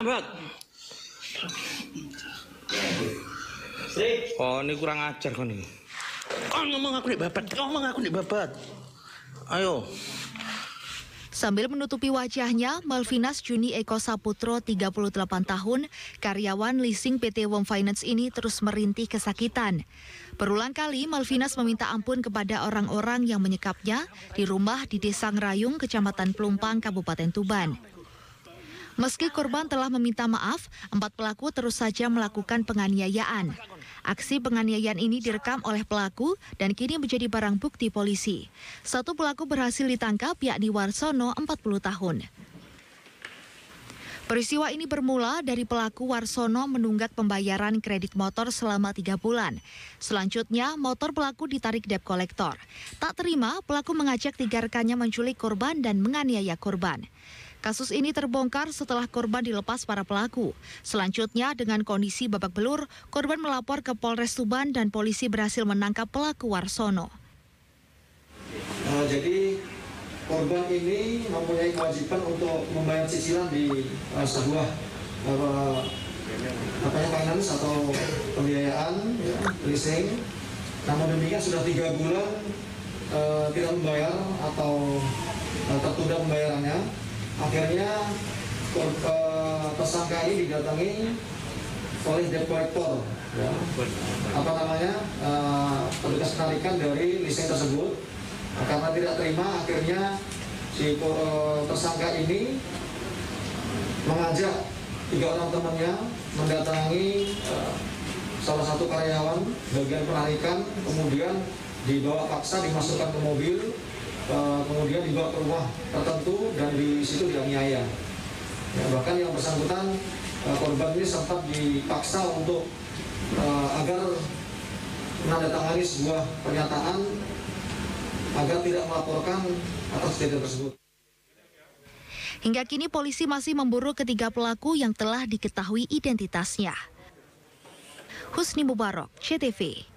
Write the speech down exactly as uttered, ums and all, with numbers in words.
Mbak. Oh, ini kurang ajar kau nih. Oh, ngomong aku nih babat, ngomong aku nih babat. Ayo. Sambil menutupi wajahnya, Malvinas Juni Eko Saputro, tiga puluh delapan tahun, karyawan leasing P T Wom Finance ini terus merintih kesakitan. Berulang kali, Malvinas meminta ampun kepada orang-orang yang menyekapnya di rumah di Desa Ngerayung, Kecamatan Pelumpang, Kabupaten Tuban. Meski korban telah meminta maaf, empat pelaku terus saja melakukan penganiayaan. Aksi penganiayaan ini direkam oleh pelaku dan kini menjadi barang bukti polisi. Satu pelaku berhasil ditangkap, yakni Warsono, empat puluh tahun. Peristiwa ini bermula dari pelaku Warsono menunggak pembayaran kredit motor selama tiga bulan. Selanjutnya, motor pelaku ditarik debt collector. Tak terima, pelaku mengajak tiga rekannya menculik korban dan menganiaya korban. Kasus ini terbongkar setelah korban dilepas para pelaku. Selanjutnya, dengan kondisi babak belur, korban melapor ke Polres Tuban dan polisi berhasil menangkap pelaku Warsono. Uh, jadi korban ini mempunyai kewajiban untuk membayar cicilan di uh, sebuah uh, apa ya, finance atau pembiayaan, ya, leasing. Namun demikian sudah tiga bulan uh, tidak membayar atau uh, tertunda pembayarannya. Akhirnya tersangka ini didatangi oleh debt collector, ya. apa namanya uh, petugas penarikan dari leasing tersebut. Nah, karena tidak terima, akhirnya si uh, tersangka ini mengajak tiga orang temannya mendatangi uh, salah satu karyawan bagian penarikan, kemudian dibawa paksa dimasukkan ke mobil. Uh, kemudian dibawa ke rumah tertentu dan di situ dianiaya. Ya, bahkan yang bersangkutan uh, korban ini sempat dipaksa untuk uh, agar menandatangani sebuah pernyataan agar tidak melaporkan atas kejadian tersebut. Hingga kini polisi masih memburu ketiga pelaku yang telah diketahui identitasnya. Husni Mubarok, C T V.